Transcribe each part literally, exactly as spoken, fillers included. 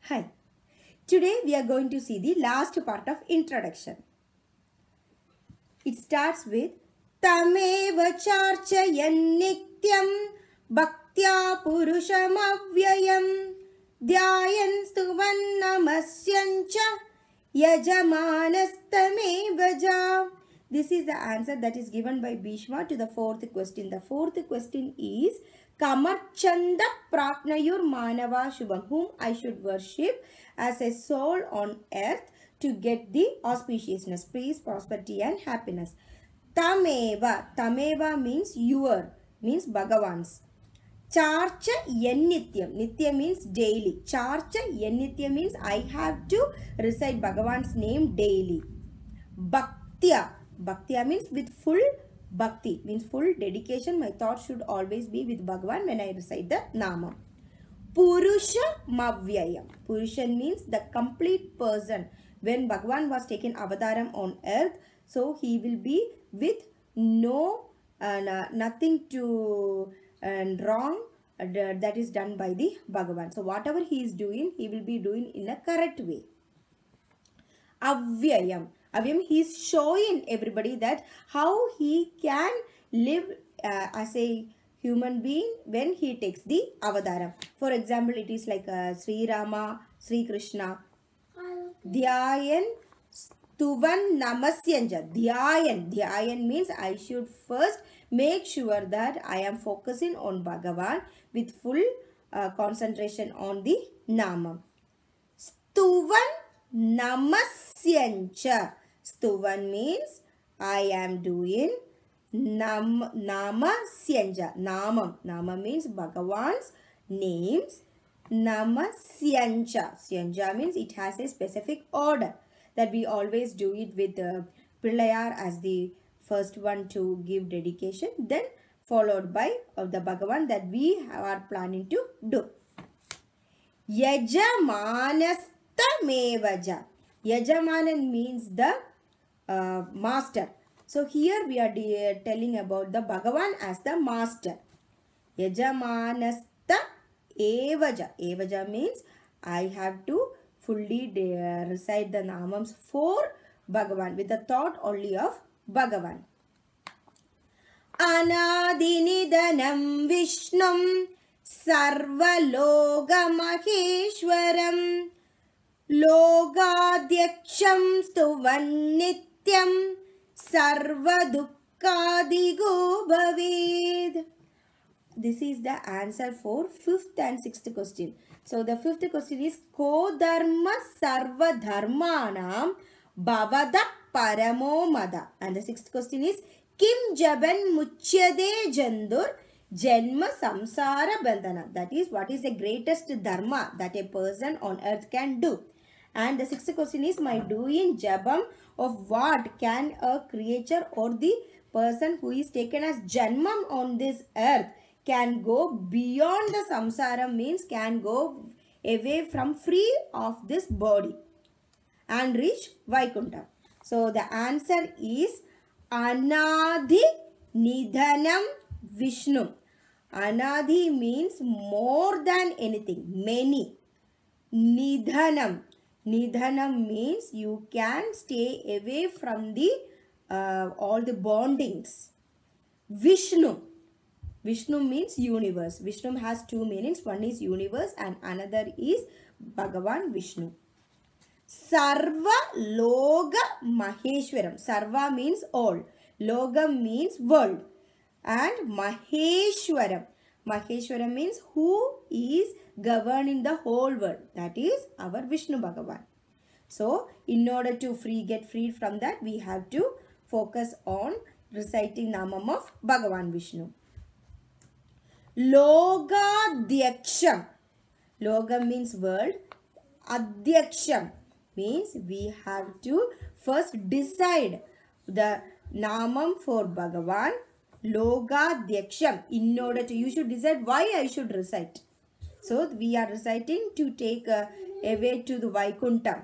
Hi. Today we are going to see the last part of introduction. It starts with Tameva charchayan nityam Bhaktya purushamavyayam Dhyayan sthuvan namasyancha yajamanasthameva. This is the answer that is given by Bhishma to the fourth question. The fourth question is Kamarchanda Praknayur Manava Shubham, whom I should worship as a soul on earth to get the auspiciousness, peace, prosperity and happiness. Tameva. Tameva means your, means Bhagavan's. Charchayan nityam. Nityam means daily. Charchayan nityam means I have to recite Bhagavan's name daily. Bhaktya. Bhaktya means with full bhakti, means full dedication. My thoughts should always be with Bhagavan when I recite the nama. Purushamavyayam. Purushan means the complete person. When Bhagavan was taken avataram on earth, so he will be with no uh, nothing to and wrong uh, that is done by the Bhagavan. So whatever he is doing, he will be doing in a correct way. Avyayam. Avyam, he is showing everybody that how he can live uh, as a human being when he takes the avataram. For example, it is like uh, Sri Rama, Sri Krishna. Dhyayan, sthuvan, namasyancha. Dhyayan. Dhyayan means I should first make sure that I am focusing on Bhagavan with full uh, concentration on the nama. Sthuvan, namasyancha. Sthuvan means I am doing nam, namasyancha. Namam. Nama means Bhagavan's names. Namasyancha. Syancha means it has a specific order that we always do it with uh, Pillayar as the first one to give dedication, then followed by uh, the Bhagavan that we are planning to do. Yajamanasthameva. Yajamanan means the uh, master. So here we are telling about the Bhagavan as the master. Yajamanasthameva. Evaja. Evaja means I have to fully recite the namams for Bhagavan with the thought only of Bhagavan. Anadi nidhanam vishnum Sarva loka Maheswaram Lokadyaksham stuvannityam Sarva dukkhago bhaved. This is the answer for fifth and sixth question. So the fifth question is Ko dharma sarva dharmanam bhavada paramo mada. And the sixth question is Kim jaban muchyade jandur janma samsara bandhana. That is, what is the greatest dharma that a person on earth can do. And the sixth question is my doing jabam of what can a creature or the person who is taken as janmam on this earth can go beyond the samsara, means can go away from free of this body and reach Vaikuntha. So the answer is Anadi nidhanam vishnum. Anadi means more than anything, many. Nidhanam. Nidhanam means you can stay away from the uh, all the bondings. Vishnu. Vishnu means universe. Vishnu has two meanings. One is universe and another is Bhagavan Vishnu. Sarva loka Maheswaram. Sarva means all. Loka means world. And Maheswaram. Maheswaram means who is governing the whole world. That is our Vishnu Bhagavan. So, in order to free get freed from that, we have to focus on reciting namam of Bhagavan Vishnu. Lokadyaksham. Loka means world. Adyaksham means we have to first decide the namam for Bhagavan. Lokadyaksham. In order to, you should decide why I should recite. So we are reciting to take uh, away to the Vaikuntha.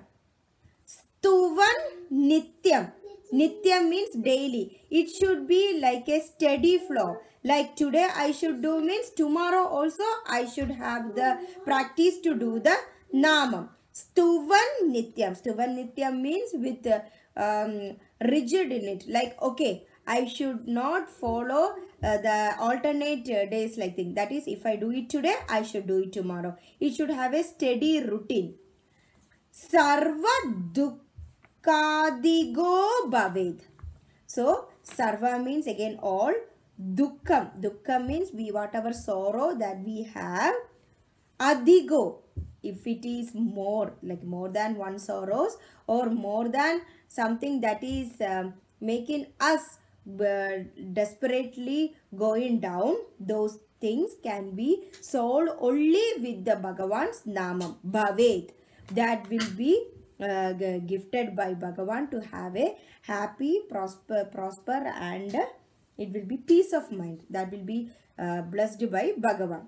Stuvannityam. Nityam means daily. It should be like a steady flow. Like today I should do means tomorrow also I should have the practice to do the namam. Stuvannityam. Stuvannityam means with uh, um, rigid in it. Like, okay, I should not follow uh, the alternate uh, days like thing. That is, if I do it today, I should do it tomorrow. It should have a steady routine. Sarva dukkhago bhaved. So, sarva means again all. Dukkham. Dukkham means we whatever sorrow that we have. Adhigo. If it is more, like more than one sorrows or more than something that is um, making us uh, desperately going down, those things can be solved only with the Bhagavan's namam, bhaved. That will be uh, gifted by Bhagavan to have a happy, prosper, prosper and uh, it will be peace of mind. That will be uh, blessed by Bhagavan.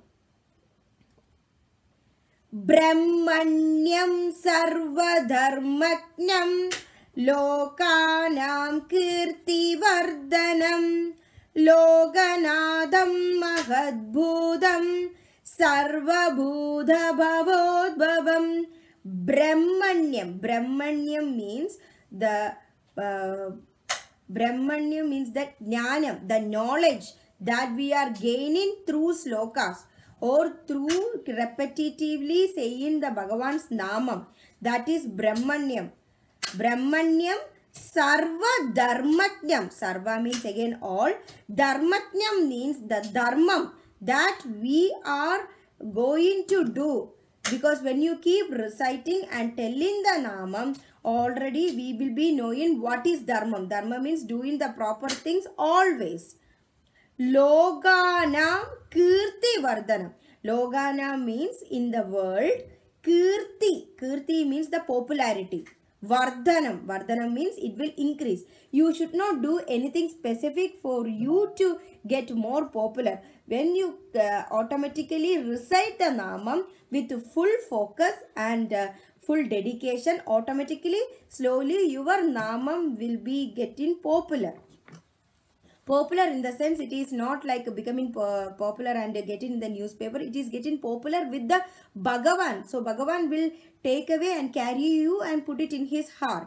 Brahmanyam sarva dharmagnam Lokanam keerthi vardhanam Lokanatham Mahadbhootham Sarva Bhootha bhavodbhavam. Brahmanyam. Brahmanyam means the uh, Brahmanyam means that nityam, the knowledge that we are gaining through slokas or through repetitively saying the Bhagavan's namam. That is Brahmanyam. Brahmanyam sarva dharmagnam. Sarva means again all. Dharmagnam means the dharmam that we are going to do. Because when you keep reciting and telling the namam, already we will be knowing what is dharmam. Dharma means doing the proper things always. Lokanam keerthi vardhanam. Lokanam means in the world. Keerthi. Keerthi means the popularity. Vardhanam. Vardhanam means it will increase. You should not do anything specific for you to get more popular. When you uh, automatically recite the namam with full focus and uh, full dedication, automatically, slowly your namam will be getting popular. Popular in the sense it is not like becoming popular and getting in the newspaper. It is getting popular with the Bhagavan. So Bhagavan will take away and carry you and put it in his heart.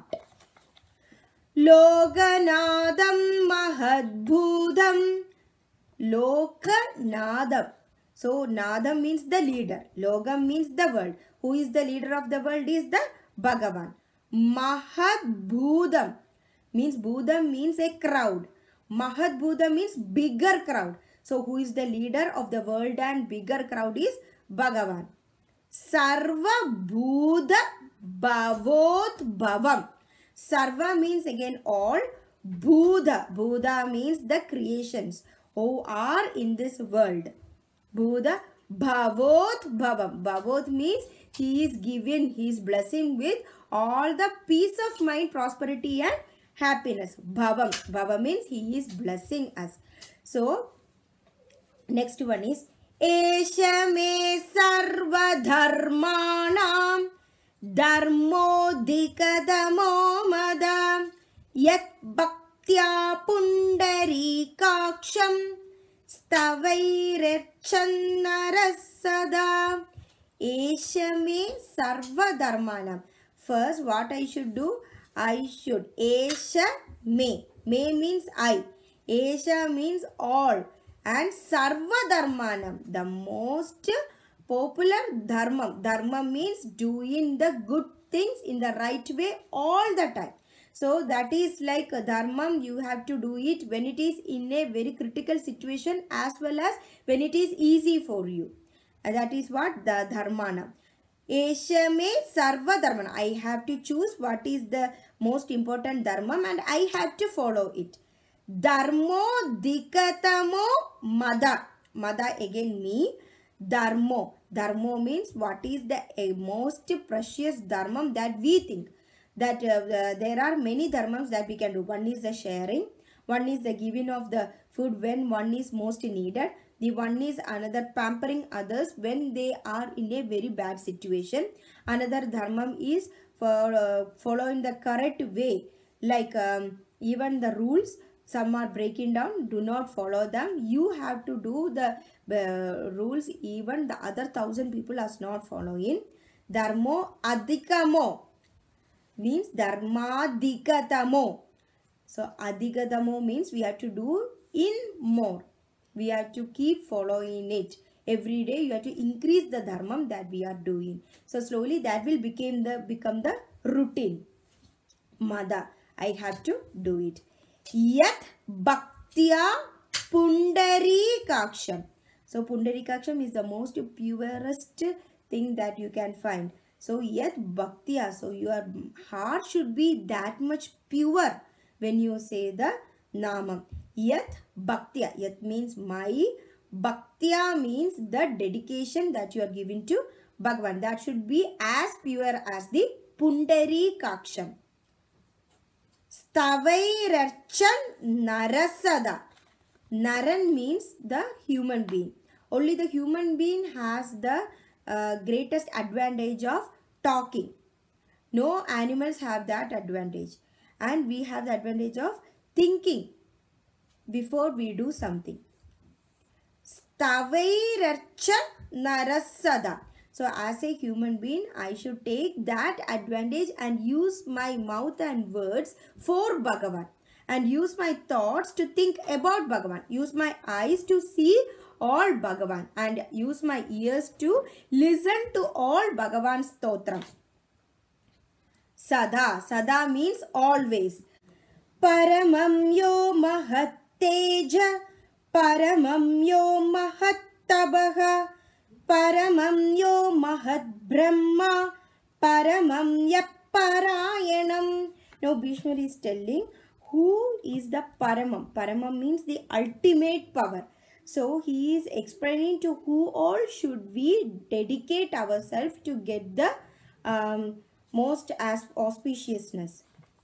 Lokanatham Mahadbhootham. Lokanatham. So Natham means the leader. Lokam means the world. Who is the leader of the world is the Bhagavan. Mahadbhootham means Bhootha means a crowd. Mahadbhootham means bigger crowd. So who is the leader of the world and bigger crowd is Bhagavan. Sarva Bhootha bhavodbhavam. Sarva means again all. Bhootha. Bhootha means the creations who are in this world. Bhootha bhavodbhavam. Bhavod means he is given his blessing with all the peace of mind, prosperity and happiness. Bhavam. Bhavam means he is blessing us. So, next one is Esha me sarva dharmanam dharmo dikadamo madam yat bhaktya pundarikaksham Stuvyr-archanayr-nara sada. Esha me sarva dharmanam. First, what I should do? I should. Esha me. Me means I. Esha means all. And sarva dharmanam. The most popular dharmam. Dharma means doing the good things in the right way all the time. So that is like a dharmam, you have to do it when it is in a very critical situation as well as when it is easy for you. And that is what the dharmana. Esha me sarva dharmana. I have to choose what is the most important dharmam and I have to follow it. Dharmo dikatamo mada. Mada again me. Dharmo. Dharmo means what is the most precious dharmam that we think. That uh, uh, there are many dharmams that we can do. One is the sharing. One is the giving of the food when one is most needed. The one is another pampering others when they are in a very bad situation. Another dharmam is for uh, following the correct way. Like um, even the rules, some are breaking down, do not follow them. You have to do the uh, rules even the other thousand people are not following. Dharmo adhikamo means dharmadhikatamo. So adhikatamo means we have to do in more. We have to keep following it. Every day you have to increase the dharmam that we are doing. So slowly that will become the become the routine. Mada, I have to do it. Yat Bhaktya Pundarikaksham. So Pundarikaksham is the most purest thing that you can find. So yat Bhaktya. So your heart should be that much pure when you say the namam. Yat Bhaktya. Yat means my. Bhaktya means the dedication that you are giving to Bhagavan. That should be as pure as the Pundarikaksham. Stuvyr-archanayr-nara. Naran means the human being. Only the human being has the uh, greatest advantage of talking. No animals have that advantage. And we have the advantage of thinking before we do something. Stuvyr-archanayr-nara. So as a human being, I should take that advantage and use my mouth and words for Bhagavan. And use my thoughts to think about Bhagavan. Use my eyes to see all Bhagavan. And use my ears to listen to all Bhagavan's stotram. Sada. Sada means always. Paramam yo mahatteja. Paramam yo mahattabaha. Paramam yo mahadbrahma. Paramam yaparayanam. Now Vishnu is telling who is the Paramam. Paramam means the ultimate power. So he is explaining to who all should we dedicate ourselves to get the um, most as auspiciousness.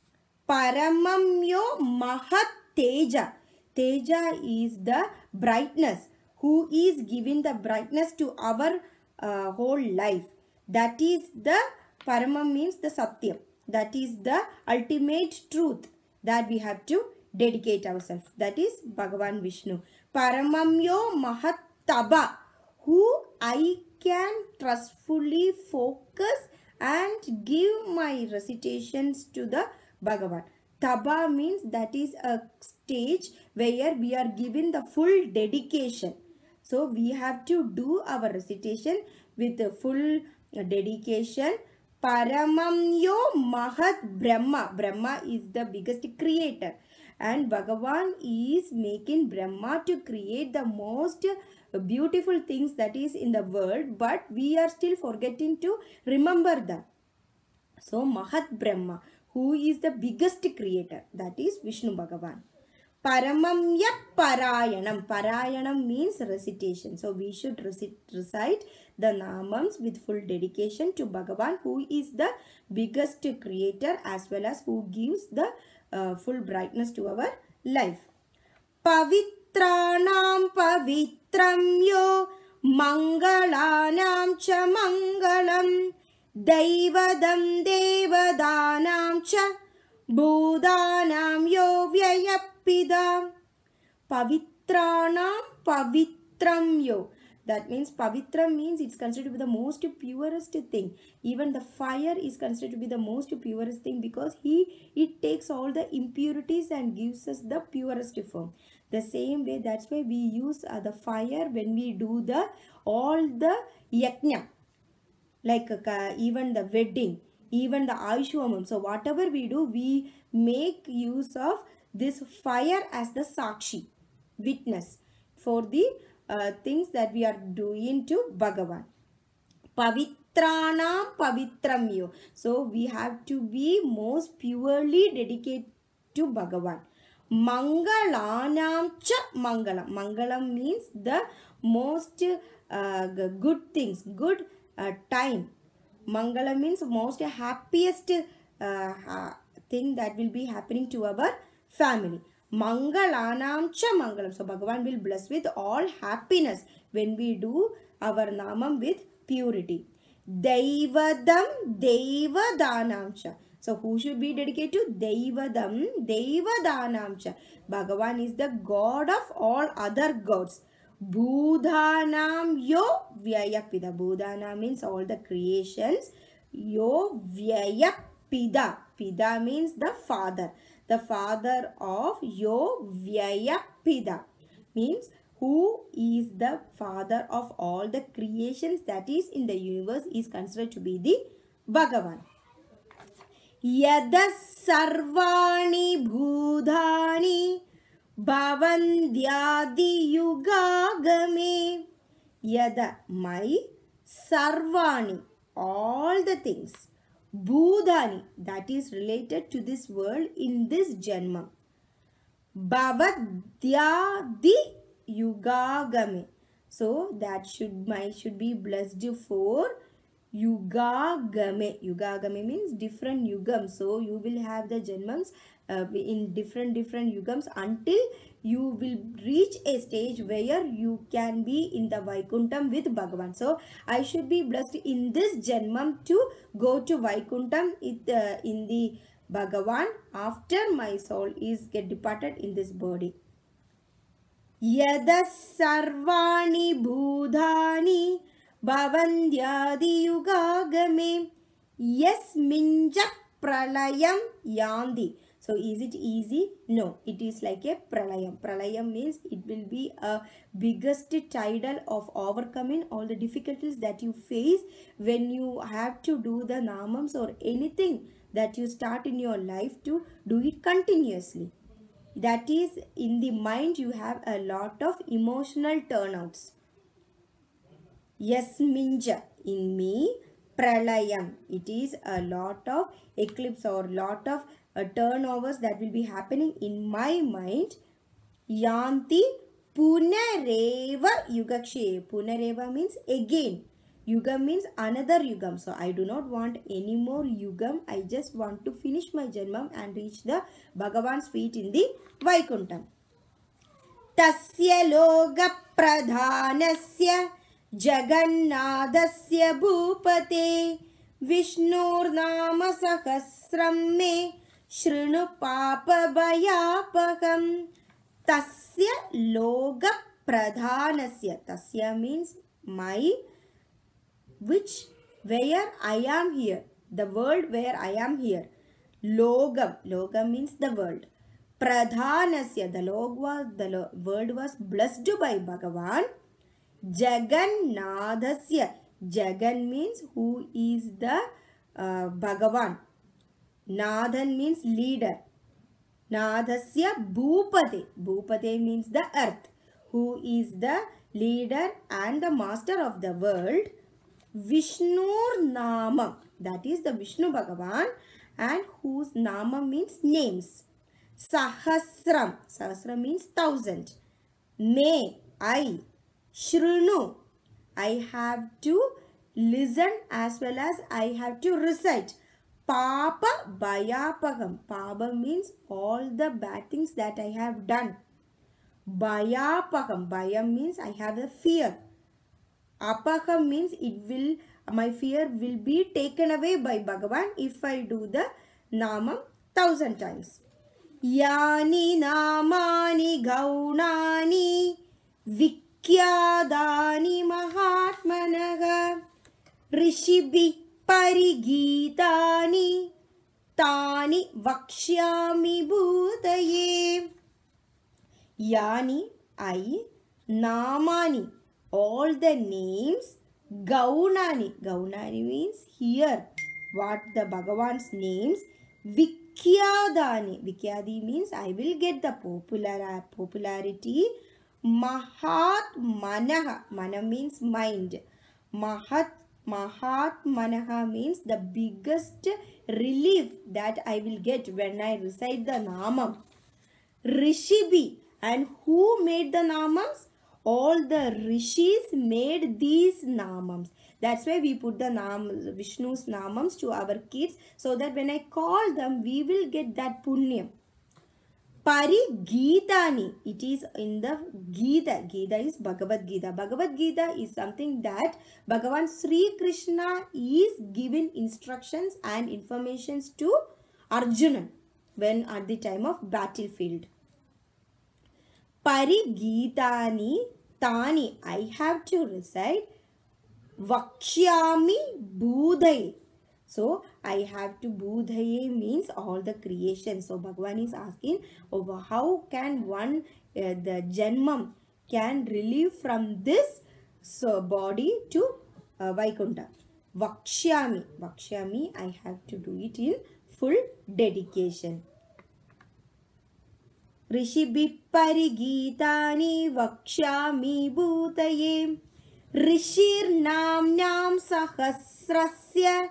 Paramam yo mahatteja. Teja is the brightness. Who is giving the brightness to our uh, whole life. That is the Paramam means the Satyam. That is the ultimate truth that we have to dedicate ourselves. That is Bhagavan Vishnu. Paramam yo mahattaba. Who I can trustfully focus and give my recitations to the Bhagavan. Taba means that is a stage where we are given the full dedication. So we have to do our recitation with the full dedication. Paramam yo mahat Brahma. Brahma is the biggest creator. And Bhagavan is making Brahma to create the most beautiful things that is in the world. But we are still forgetting to remember them. So Mahat Brahma, who is the biggest creator, that is Vishnu Bhagavan. Paramam yaparayanam. Parayanam means recitation. So we should recite, recite the namams with full dedication to Bhagavan, who is the biggest creator as well as who gives the uh, full brightness to our life. Pavithranam Pavithram yo mangalanam cha mangalam. Devadam devadanam cha bhudanam yo vyayapidam. Pavithranam Pavithram yo. That means Pavithram means it's considered to be the most purest thing. Even the fire is considered to be the most purest thing because he it takes all the impurities and gives us the purest form. The same way, that's why we use uh, the fire when we do the all the yajna. Like uh, even the wedding, even the Aishwamam. So whatever we do, we make use of this fire as the sakshi, witness for the uh, things that we are doing to Bhagavan. Pavithranam Pavithram yo. So we have to be most purely dedicated to Bhagavan. Mangalanam cha mangalam. Mangalam means the most uh, good things, good Uh, time. Mangala means most happiest uh, thing that will be happening to our family. Mangalanam cha mangalam. So Bhagavan will bless with all happiness when we do our namam with purity. Devadam devadanam cha. So who should be dedicated to? Devadam devadanam cha. Bhagavan is the God of all other gods. Bhoothanam yo vyayapida. Bhoothanam means all the creations. Yo vyayapida. Pida means the father. The father of yo vyayapida means who is the father of all the creations that is in the universe is considered to be the Bhagavan. Yada sarvani bhudhani bhavandyadi yugagame. Yada my sarvani, all the things, bhudhani, that is related to this world in this janma, bhavandyadi yugagame. So that should my should be blessed for yugagame. Yugagame means different yugams. So you will have the janmams uh, in different different yugams until you will reach a stage where you can be in the Vaikuntham with Bhagavan. So I should be blessed in this janmam to go to Vaikuntham it, uh, in the Bhagavan after my soul is get departed in this body. Yada sarvani bhudhani bhavandyadi yugagame yasminja pralayam yandi. So is it easy? No, it is like a pralayam. Pralayam means it will be a biggest tidal of overcoming all the difficulties that you face when you have to do the namams or anything that you start in your life to do it continuously. That is, in the mind you have a lot of emotional turnouts. Yasminja, in me, pralayam, it is a lot of eclipse or lot of uh, turnovers that will be happening in my mind. Yanti punareva yugakshe. Punareva means again. Yugam means another yugam. So I do not want any more yugam. I just want to finish my janmam and reach the Bhagavan's feet in the Vaikuntham. Tasya loka pradhanasya jagannadasya bhupate Vishnur nama sahasram me shrinu papa bhayapaham. Tasya loka pradhanasya. Tasya means my, which, where I am here, the world where I am here. Logam, logam means the world. Pradhanasya, the log was, the lo, world was blessed by Bhagavan. Jagannadasya, Jagan means who is the uh, Bhagavan. Nathan means leader. Nadasya Bhupate, Bhupate means the earth, who is the leader and the master of the world. Vishnur nama, that is the Vishnu Bhagavan, and whose nama means names. Sahasram, Sahasram means thousand. Me, I. Shrinu, I have to listen as well as I have to recite. Papa bhayapaham, Papa means all the bad things that I have done. Bhayapaham, Bhayam means I have a fear. Apaham means it will, my fear will be taken away by Bhagavan if I do the namam thousand times. Yani namani gaunani vikyadani mahatmanaga rishibi parigitani tani vakshyami bhutaye. Yani, I, namani, all the names, gaunani, gaunani means here, what the Bhagavan's names, vikyadani, vikyadi means I will get the popular, popularity, mahat manaha, mana means mind, mahat, mahat manaha means the biggest relief that I will get when I recite the namam. Rishibi, and who made the namams? All the rishis made these namams. That's why we put the nam, Vishnu's namams to our kids, so that when I call them, we will get that punyam. Parigitani, it is in the Gita. Gita is Bhagavad Gita. Bhagavad Gita is something that Bhagavan Sri Krishna is giving instructions and informations to Arjuna when at the time of battlefield. Parigitani Tani, I have to recite. Vakshyami Bhootha. So, I have to Bhootha means all the creation. So, Bhagavan is asking over how can one, uh, the Janmam can relieve from this so body to uh, Vaikuntha. Vakshyami. Vakshyami, I have to do it in full dedication. Rishibhi parigitani vakshyami bhutaye. Rishir namnyam sahasrasya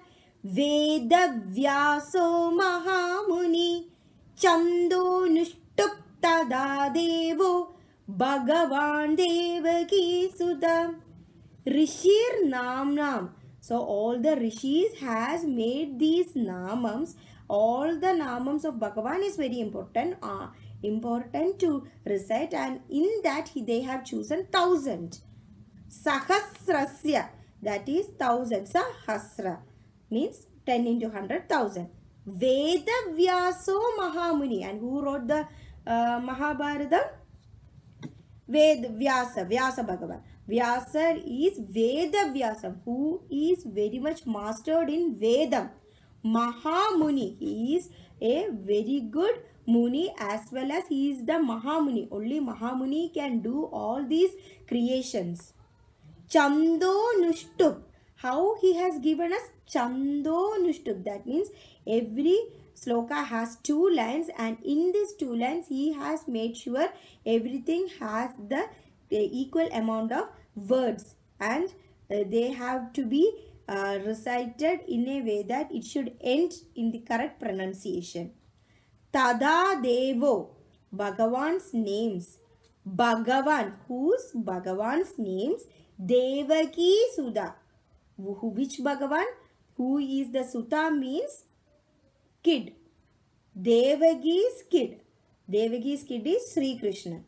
vedavyaso mahamuni chando nushtup tada devo bhagavan devaki sudha. Rishir namnam. So all the rishis has made these namams. All the namams of Bhagavan is very important. Uh, important to recite, and in that he, they have chosen thousand. Sahasrasya, that is thousand. Sahasra means ten into hundred thousand. Vedavyaso Mahamuni, and who wrote the uh, Mahabharata? Ved Vyasa, Vyasa Bhagavan. Vyasa is Vedavyasam, who is very much mastered in Vedam. Mahamuni, he is a very good Muni, as well as he is the Mahamuni. Only Mahamuni can do all these creations. Chando Nushtup. How he has given us Chando Nushtup. That means every sloka has two lines, and in these two lines he has made sure everything has the equal amount of words, and uh, they have to be uh, recited in a way that it should end in the correct pronunciation. Tada Devo, Bhagavan's names. Bhagavan, whose Bhagavan's names? Devaki Sudha. Which Bhagavan? Who is the Sudha means kid. Devaki's kid. Devaki's kid is Sri Krishna.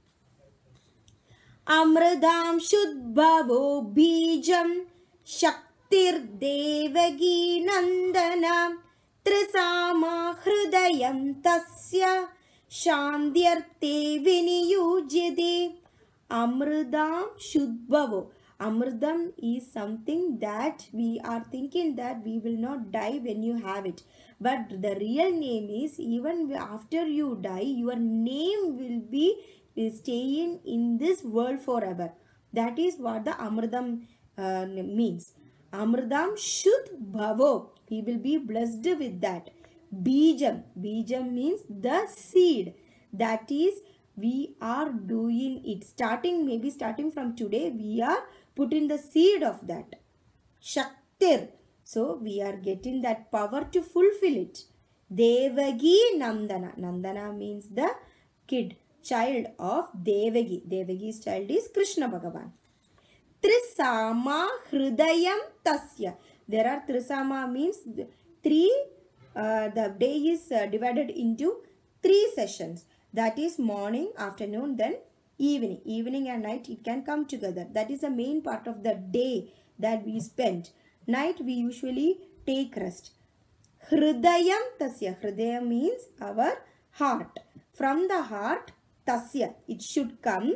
Amradam Shuddhavo Bijam Shaktir Devaki Nandana Trisama Hrudayam Tasya Shandyarte Viniyujyade. Amradam Shuddhavo. Amradam is something that we are thinking that we will not die when you have it. But the real name is, even after you die, your name will be staying in this world forever. That is what the Amradam uh, means. Amradam Shuddh Bhavo. He will be blessed with that. Bijam. Bijam means the seed. That is, we are doing it. Starting, maybe starting from today, we are putting the seed of that. Shaktir. So, we are getting that power to fulfill it. Devagi Nandana. Nandana means the kid, child of Devagi. Devagi's child is Krishna Bhagavan. Trisama Hrudayam Tasya. There are Trisama means three, uh, the day is uh, divided into three sessions. That is morning, afternoon, then evening. Evening and night, it can come together. That is the main part of the day that we spend. Night, we usually take rest. Hrudayam Tasya. Hrudayam means our heart. From the heart, Tasya, it should come.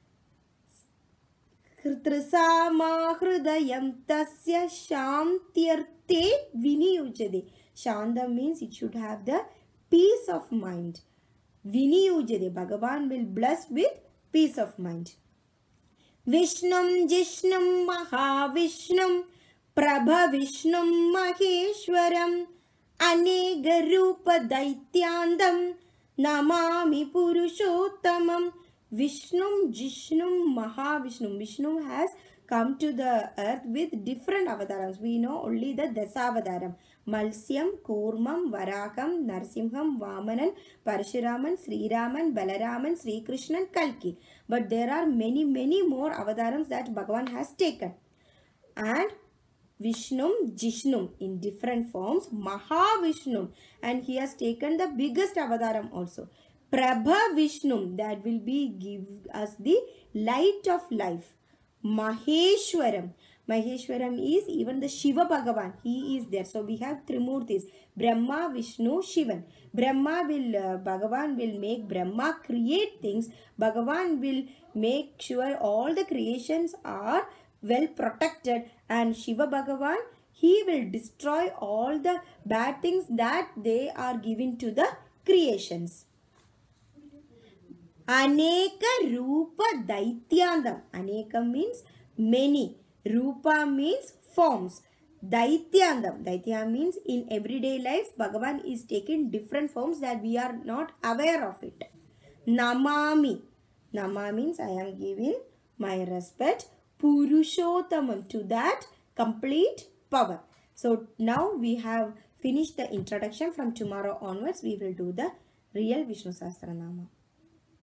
Trisama Hrudayam Tasya Shantyarte Viniyujyade. Shanta means it should have the peace of mind. Viniyujyade. Bhagavan will bless with peace of mind. Vishnum Jishnum Mahavishnum Prabha Vishnum Maheswaram Anega Rupa Daityandam Namami Purushottamam. Vishnum Jishnum Mahavishnum. Vishnu has come to the earth with different avatars. We know only the Dasavataram. Malsyam, Kurmam, Varakam, Narsimham, Vamanan, Parashuraman, Sriraman, Balaraman, Sri Krishnan, Kalki. But there are many, many more avatars that Bhagavan has taken. And Vishnum, Jishnum in different forms, Mahavishnum, and he has taken the biggest avataram also. Prabha Vishnum, that will be give us the light of life. Maheswaram. Maheswaram is even the Shiva Bhagavan. He is there. So we have Trimurtis. Brahma, Vishnu, Shivan. Brahma will, uh, Bhagavan will make Brahma create things. Bhagavan will make sure all the creations are well protected. And Shiva Bhagavan, he will destroy all the bad things that they are given to the creations. Aneka Rupa Daityandam. Aneka means many. Rupa means forms. Daityandam. Daitya means in everyday life, Bhagavan is taking different forms that we are not aware of it. Namami. Nama means I am giving my respect. Purushottamam, to that complete power. So now we have finished the introduction. From tomorrow onwards, we will do the real Vishnu Sahasranamam.